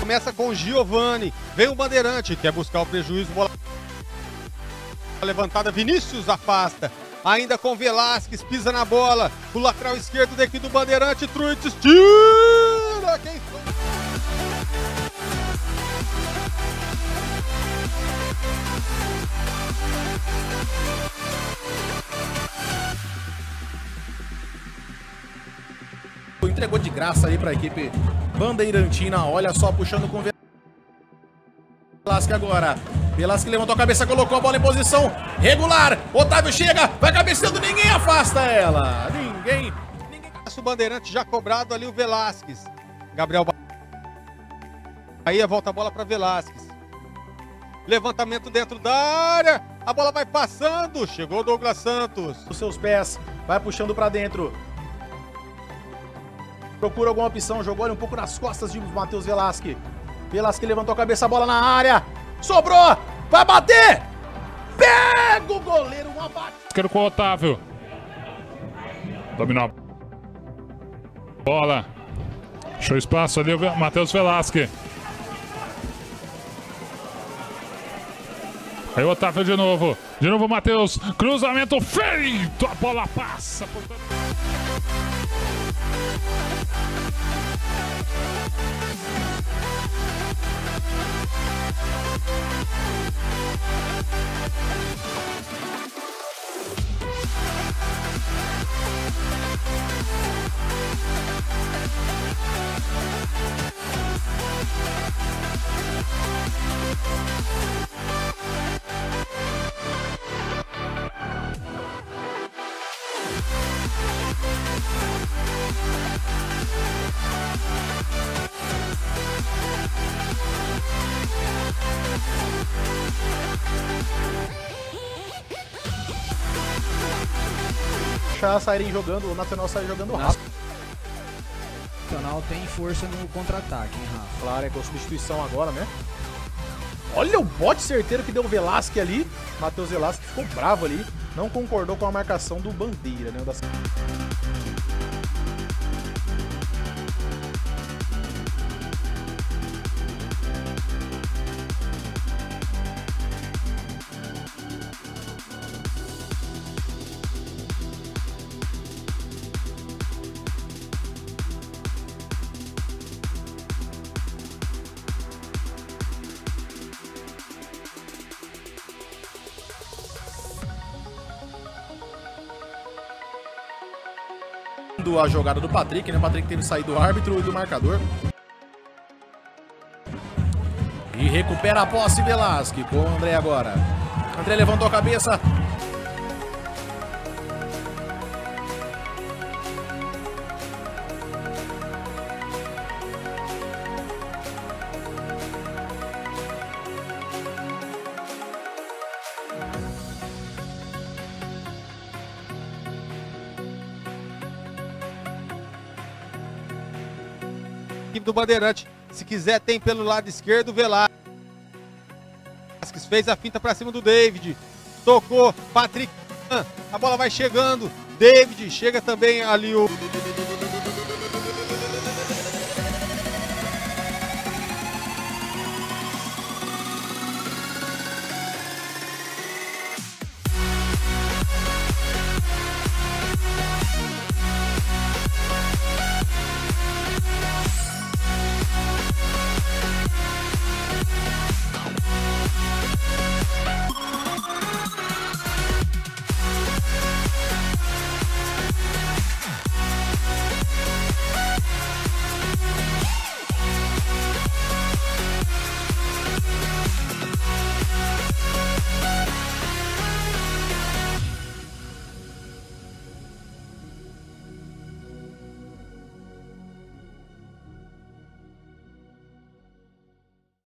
Começa com o Giovani. Vem o Bandeirante, quer buscar o prejuízo. Bola levantada, Vinícius afasta. Ainda com Velasquez, pisa na bola. O lateral esquerdo da equipe do Bandeirante, Truitz, tira! Quem foi? Entregou de graça ali para a equipe bandeirantina. Olha só, puxando com Velasquez agora. Velasquez levantou a cabeça, colocou a bola em posição regular. Otávio chega, vai cabeceando, ninguém afasta ela. Ninguém. O Bandeirante já cobrado ali, o Velasquez. Gabriel Bahia volta a bola para Velasquez. Levantamento dentro da área. A bola vai passando. Chegou o Douglas Santos. Os seus pés, vai puxando para dentro. Procura alguma opção, jogou ele um pouco nas costas de Matheus Velasquez. Velasquez levantou a cabeça, a bola na área. Sobrou, vai bater. Pega o goleiro, uma batida. Quero com o Otávio. Dominou a bola. Deixou espaço ali o Matheus Velasquez. Aí o Otávio de novo. De novo o Matheus. Cruzamento feito. A bola passa por todo... Saírem jogando, o Nacional sai jogando rápido. O Nacional tem força no contra-ataque, hein, Rafa? Claro, é com substituição agora, né? Olha o bote certeiro que deu o Velasquez ali. Matheus Velasquez ficou bravo ali. Não concordou com a marcação do Bandeira, né? A jogada do Patrick, né? O Patrick teve que sair do árbitro e do marcador. E recupera a posse Velasquez com o André agora. André levantou a cabeça. Do Bandeirante, se quiser tem pelo lado esquerdo, Velasquez fez a finta para cima do David, tocou, Patrick, a bola vai chegando, David, chega também ali o